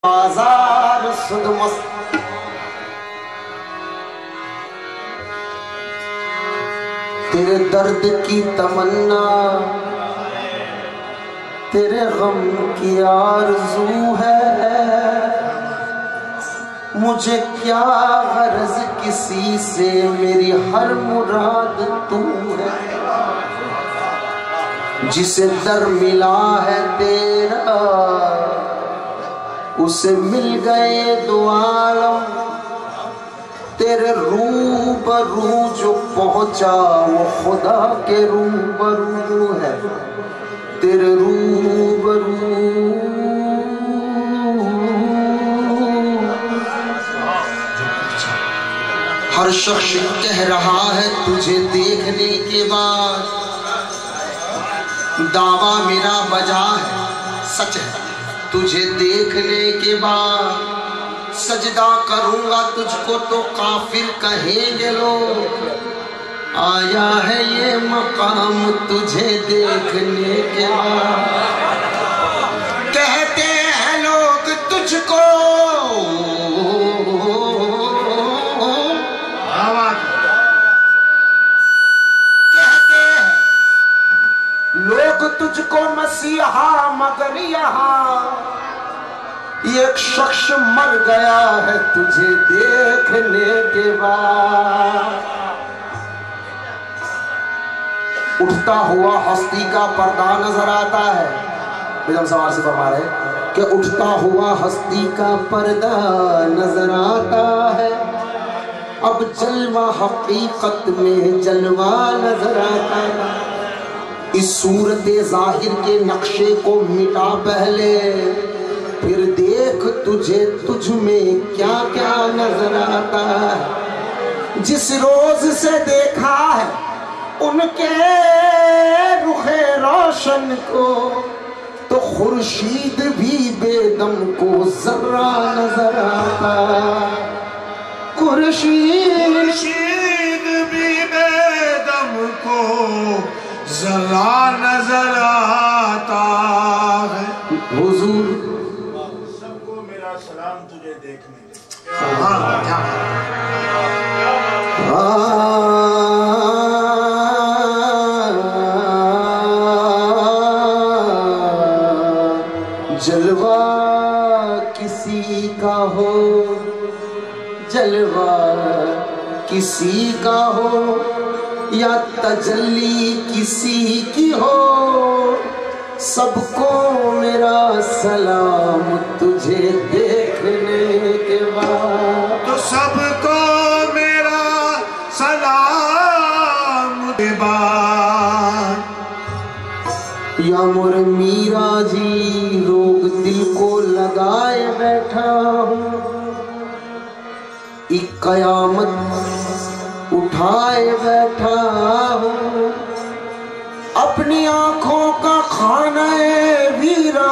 बाजार सुध मस्त तेरे दर्द की तमन्ना तेरे गम की आरज़ू है। मुझे क्या गरज किसी से, मेरी हर मुराद तू है। जिसे दर मिला है तेरा उसे मिल गए दो आलम। तेरे रूबरू जो पहुंचा वो खुदा के रूबरू है। तेरे रूबरू हर शख्स कह रहा है तुझे देखने के बाद, दावा मेरा बजा है सच है। तुझे देखने के बाद सजदा करूंगा तुझको तो काफिर कहेंगे लोग। आया है ये मकाम तुझे देखने के बाद। कहते हैं लोग तुझको लोग तुझको मसीहा, मगर यहाँ एक शख्स मर गया है तुझे देखने के बाद। उठता हुआ हस्ती का पर्दा नजर आता है। बेगम सवार से फरमा रहे कि उठता हुआ हस्ती का पर्दा नजर आता है। अब जलवा हकीकत में जलवा नजर आता है। इस सूरत जाहिर के नक्शे को मिटा पहले, फिर देख तुझे तुझ में क्या क्या नजर आता है। जिस रोज से देखा है उनके रुखे रोशन को, तो खुर्शीद भी बेदम को जर्रा नजर आता। खुर्शीद भी बेदम को जरा नजर आता है। हुजूर सबको मेरा सलाम तुझे देखने। जलवा किसी का हो, जलवा किसी का हो, या तजल्ली किसी की हो, सबको मेरा सलाम तुझे देखने के बाद। तो सबको मेरा सलाम के बाद। या मोरे मीरा जी रोग दिल को लगाए बैठा हूँ, एक कयामत उठाए बैठा हूँ। अपनी आंखों का खाना वीरा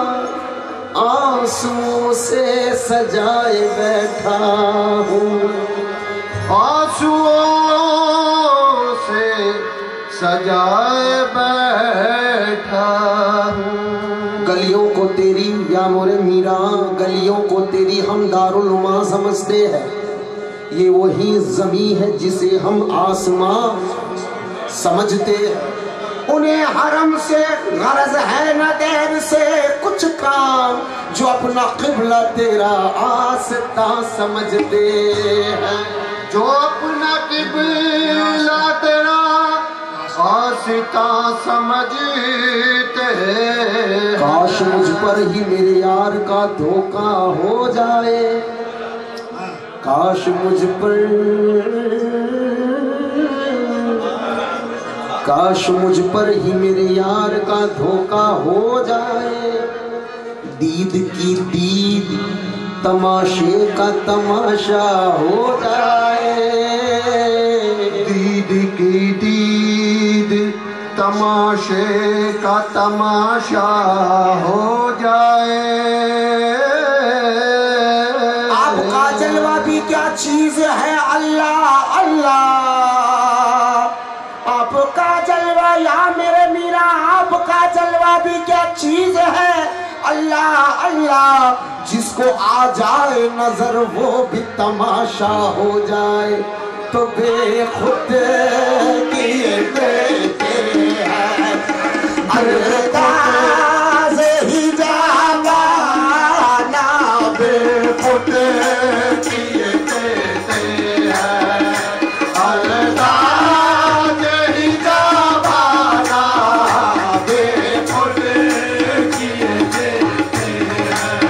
आंसुओं से सजाए बैठा हूँ। आंसुओं से सजाए बैठा हूँ। गलियों को तेरी या मोरे मीरा, गलियों को तेरी हम दारुल उमा समझते हैं। ये वही ज़मी है जिसे हम आसमां समझते हैं। उन्हें हरम से गरज है न देर से कुछ काम, जो अपना क़िबला तेरा आस्था समझते हैं। जो अपना क़िबला तेरा आस्था समझते हैं। काश मुझ पर ही मेरे यार का धोखा हो जाए, काश मुझ पर, काश मुझ पर ही मेरे यार का धोखा हो जाए। दीद की दीद तमाशे का तमाशा हो जाए। दीद की दीद तमाशे का तमाशा हो जाए। आपका जलवा भी क्या चीज है अल्लाह अल्लाह। आपका जलवा या मेरे मीरा, आपका जलवा भी क्या चीज है अल्लाह अल्लाह जिसको आ जाए नजर वो भी तमाशा हो जाए, तो बेखुद किए देते हैं अंदाज़ ही जाना, बेखुद किए देते हैं अंदाज़ ही जाना, बेखुद किए देते हैं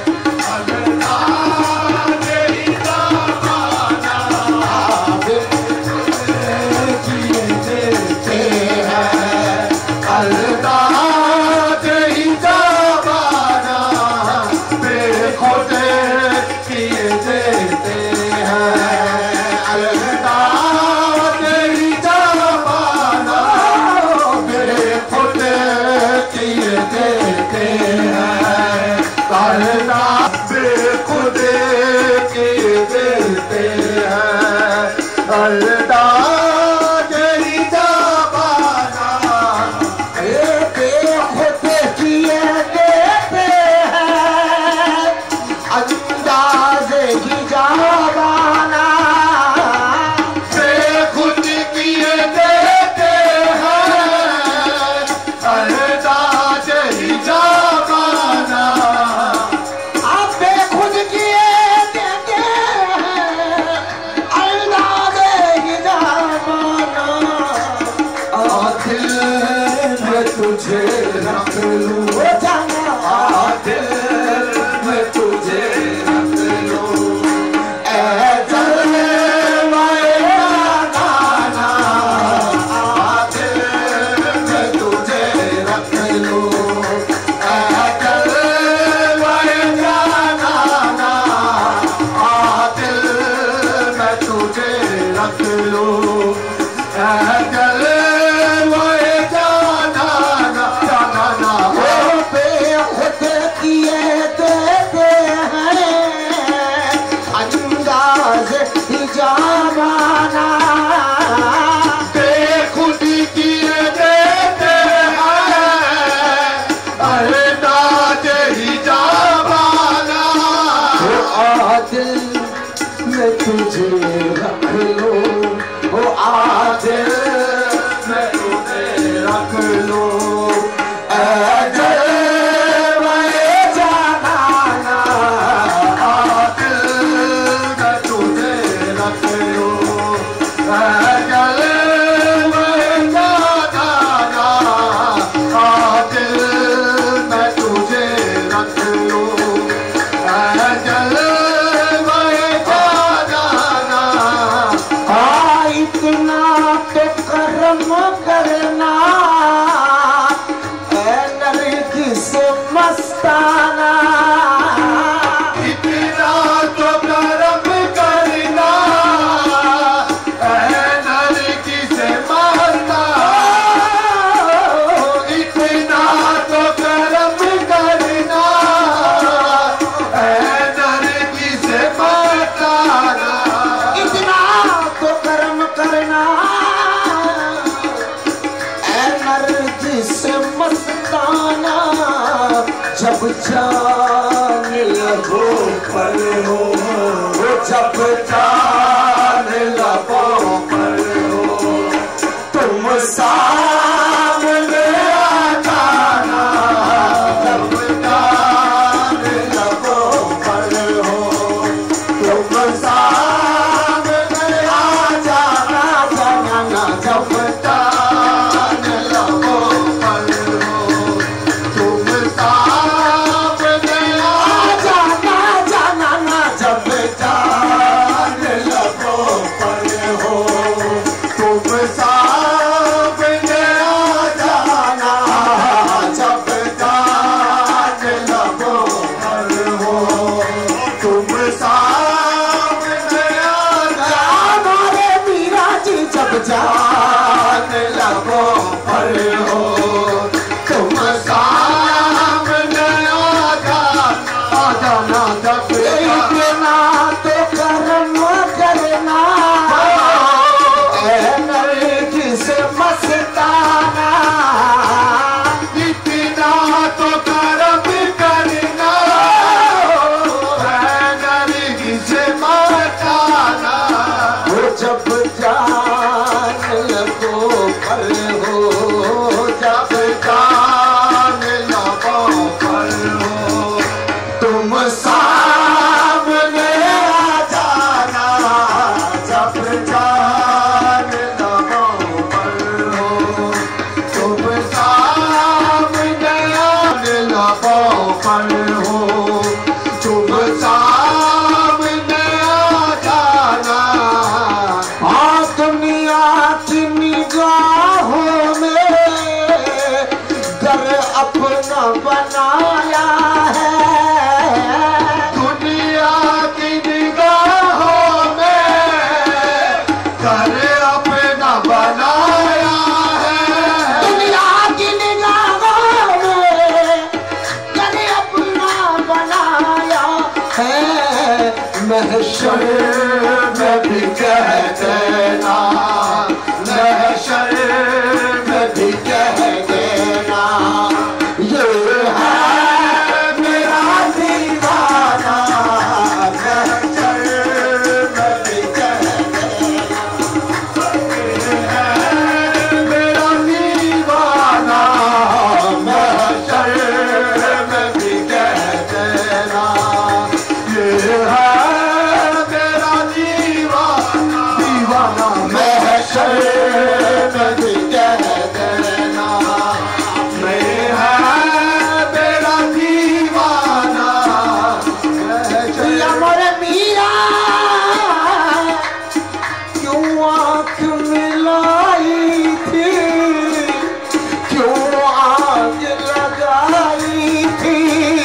अंदाज़ ही जाना, बेखुद किए देते हैं अंदाज़ ही जाना, बेखुद किए देते हैं अंदाज़ ही जाना, बेखुद किए देते हैं अंदाज़, बेखुद किए देते हैं अंदाज़ ही जाना, बेखुद किए देते हैं अंदाज़ ही जाना, बेखुद किए देते हैं अंदाज़ ही जाना, आप बेखुद किए देते हैं अंदाज़ ही जाना, दिल में तुझे रख लूं जाना, दिल में तुझे रख लूं, ऐ जलवाए जाना, दिल में तुझे रख लूं, ऐ जलवाए जाना, दिल में तुझे रख लूं, ऐ जलवाए जाना, ओ बेखुद किए देते हैं अंदाज़ ही जाना, बेखुद किए देते हैं अंदाज़ ही जाना, दिल में तुझे रख लो, ओ दिल में तुझे रख लो, ऐ जलवाए जाना, दिल में तुझे रख लो, ऐ जलवाए जाना, दिल में तुझे रख लो, ऐ जलवाए जाना, इतना तो करम करना ऐ नरगिस मस्ताना, इतना तो करम करना ऐ नरगिस मस्ताना, इतना तो करम करना ऐ नरगिस मस्ताना, इतना तो करम करना ऐ नरगिस मस्ताना, जब जान लगो पर हो, जब जान लगो पर हो, तुम सामने आ जाना, जब जान लगो पर हो, तुम सामने आ जाना, जब जान लगो पर हो, तुम सामने आ जाना, जब जान लगो पर हो, तुम सामने आ जाना, जब जान लगो पर हो, तुम सामने आ जाना, रे मीरा जी जब जान लगो पर हो, तुम सामने आ जाना, जब इतना तो करम करना ऐ नरगिस मस्ताना, इतना तो करम तुम सामने आ जाना जब जान लबों पर हो, तुम सामने लबों पर हो, तुम सामने आ जाना। हाँ दुनिया की निगाहों में घर अपना बनाया है, दुनिया की निगाहों में घर अपना बनाया है, दुनिया की निगाहों में घर अपना बनाया है। महशर में भी कह देना, महशर में भी कह देना, ये है मेरा दीवाना। महशर में भी कह देना, ये है मेरा दीवाना। महशर में भी कह देना, ये है मेरा दीवाना, दीवाना। महशर में भी कह देना, मैं है मेरा दीवाना। मोरे मीरा क्यों आँख मिलाई थी, क्यों आग लगाई थी,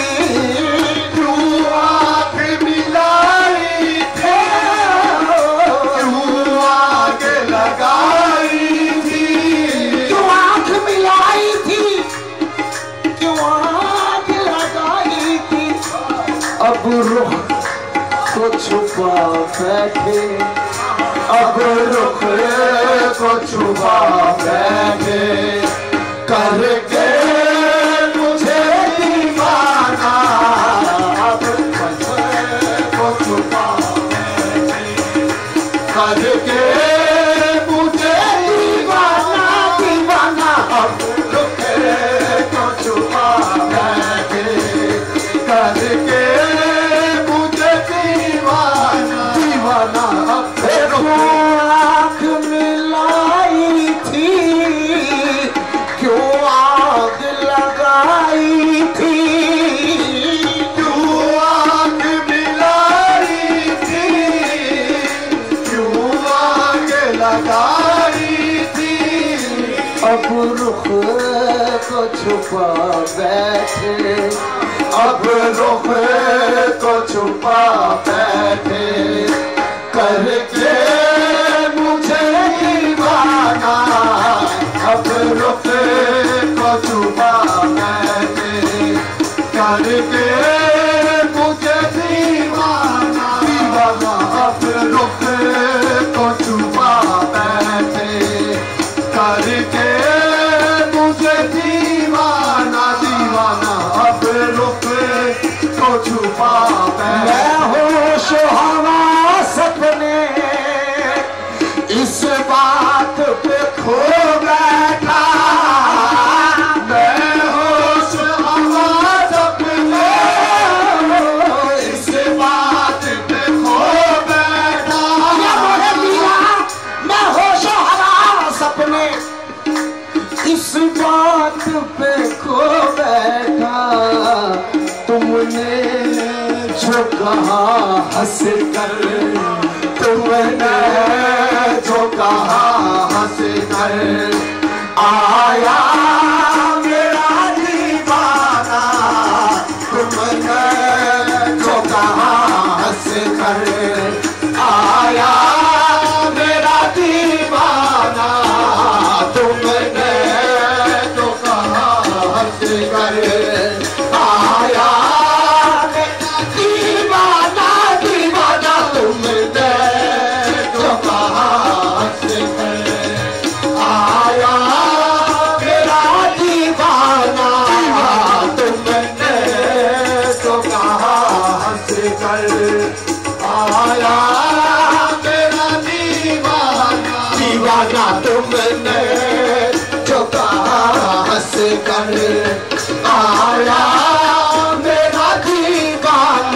क्यों आँख मिलाई थी, क्यों आग लगाई थी, क्यों आँख मिलाई थी, क्यों आग लगाई थी। अब रुख को छुपा बैठे, अब रुख को छुपा बैठे, करके मुझे दीवाना। अब रुख को छुपा बैठे, करके मुझे दीवाना, दीवाना। अब रुख को छुपा बैठे, करके मुझे दीवाना, दीवाना। अब आँख मिलाई थी, क्यों आग लगाई थी, क्यों आग मिलाई थी, क्यों आग लगाई थी। अब रुख को छुपा बैठे, अब रुख को छुपा बैठे, करके मुझे दीवाना। अब रुख को छुपा बैठे, करके मुझे दीवाना, दीवाना। अब रुख को छुपा बैठे, करके मुझे दीवाना, दीवाना। अब रुख को छुपा बैठे, मैं होश हवास अपने इस बात पे खो बैठा, मैं होश हवास अपने इस बात पे खो बैठा। मैं होश हवास अपने इस बात पे खो बैठा, तुमने जो कहा हंस कर, तुमने जो कहा हंस कर, आया मेरा दीवाना। तुमने जो कहा हंस कर, आया मेरा दीवाना। तुमने जो कहा हंस कर, आया मेरा दीवाना, दीवाना। तुमने जो कहा हंस कर, आया मेरा दीवाना। तुमने जो कहा हंस कर, आया मेरा दीवाना, दीवाना। तुमने जो कहा हंस कर, आया मेरा दीवाना।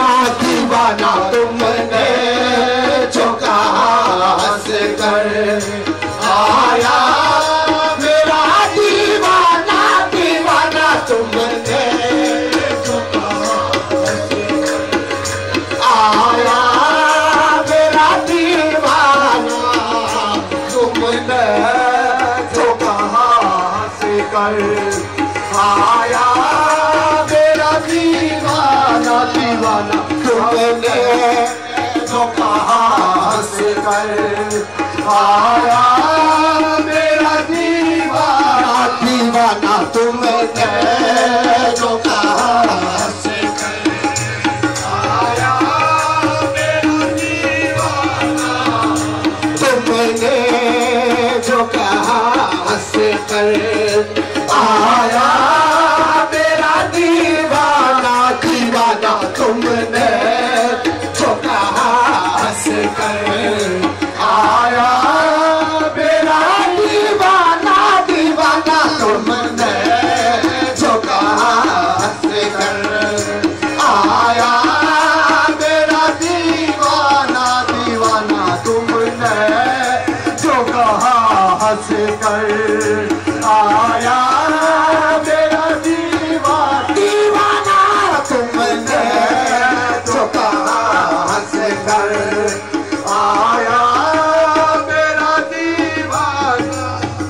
कर आया मेरा दीवाना दीवाना तुमने जो कहा हंस कर आया मेरा दीवाना दीवाना तुमने जो कहा हंस कर आया मेरा दीवाना तुमने जो कहा हंस कर आया मेरा दीवाना दीवाना तुमने जो कहा हंस कर आया मेरा दीवाना दीवाना तुमने जो कहा हंस कर आया मेरा दीवाना दीवाना तुमने जो कहा हंस कर आया मेरा दीवाना तुमने जो कहा हंस कर आया मेरा दीवाना।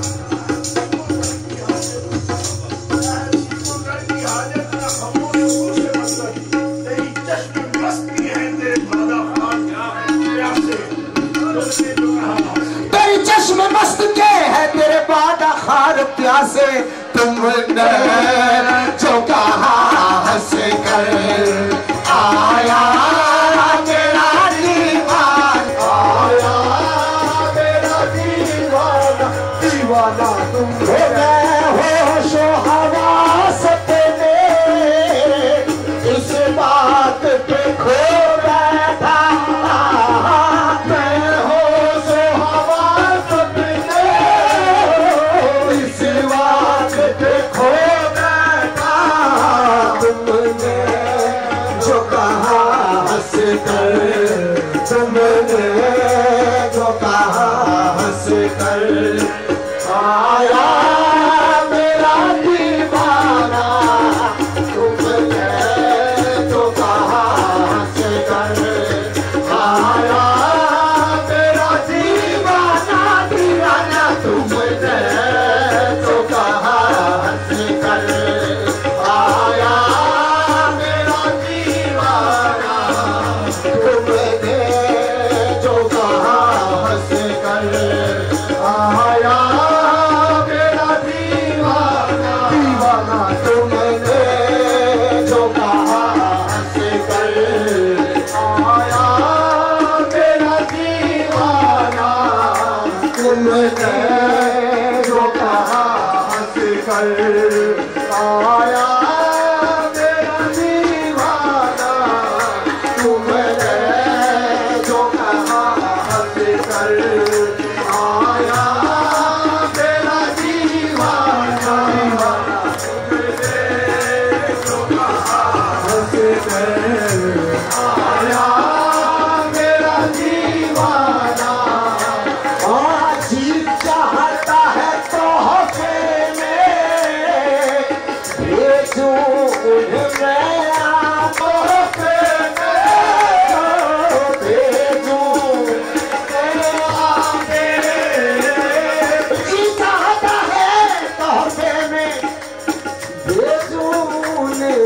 तेरी चश्म मस्त के है तेरे बादा खार प्यासे तुमने जो कहा हंस कर आया मेरा दीवाना आया मेरा दीवाना दीवाना तुमने होशो हवास में इस बात पे खो बैठा मैं होशो हवास में इस बात पे खो बैठा तुमने जो कहा हंस कर तुमने जो कहा हंस कर आया मेरा दीवाना तुमने जो कहा हंस कर आया मेरा दीवाना दीवाना तुमने जो कहा हंस कर आया मेरा दीवाना तुमने जो कहा हंस कर आया मेरा दीवाना दीवाना तुमने जो कहा हंस कर आया मेरा दीवाना तुमने जो कहा हंस कर आया मेरा दीवाना तुमने जो कहा हंस कर आया मेरा दीवाना तुमने जो कहा हंस कर आया मेरा दीवाना आज चाहता है तोहफे में भेजूं उन्हें तोहफे में भेजूं जी चाहता है तोहफे में भेजूं उन्हें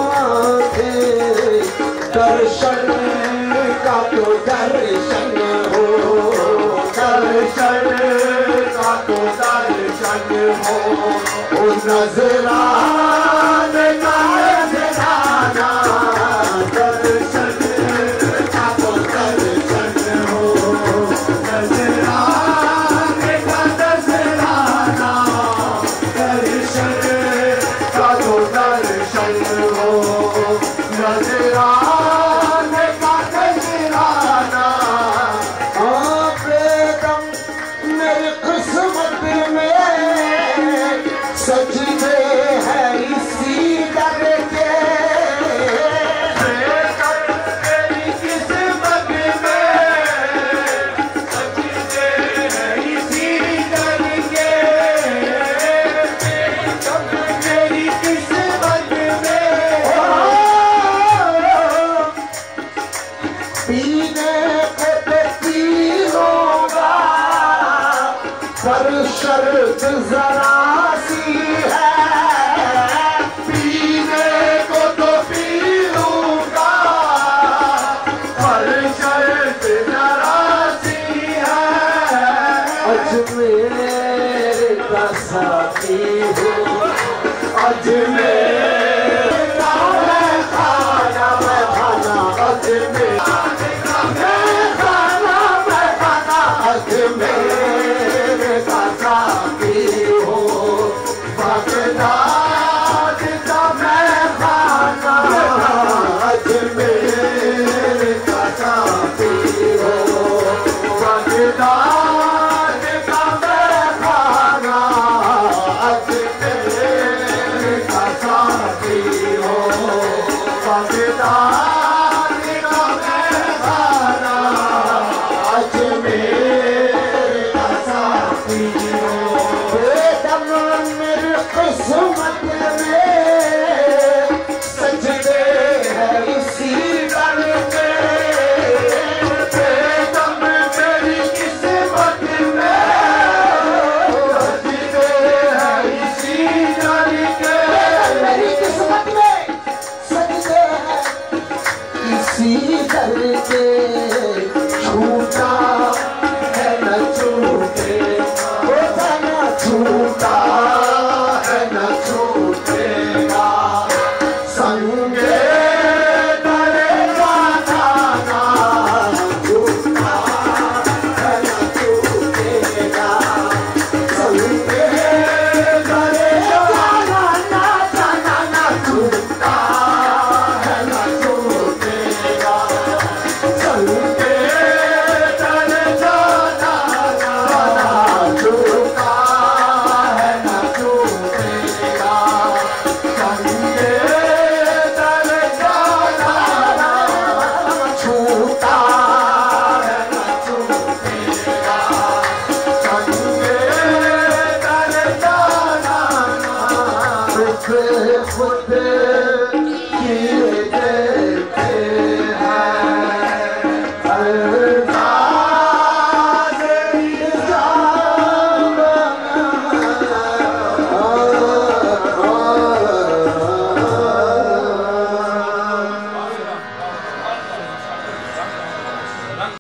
दर्शन का तो दर्शन हो दर्शन का तो दर्शन हो ओ नजराने का नजराना दर्शन का तो दर्शन हो नजराने का नजराना दर्शन का तो दर्शन हो नजराने का नजराना बेगम मेरी किस्मत में सजदे है इसी दर के बेगम मेरी किस्मत में सजदे है इसी दर के बेगम मेरी किस्मत में पीने को तो पी लूंगा पर शर्त जरा सी है किस्मत में सजदे हैं इसी दर पे, बेदम मेरी किस्मत में सजदे हैं इसी दर पे, मेरी किस्मत में सजदे हैं इसी दर पे।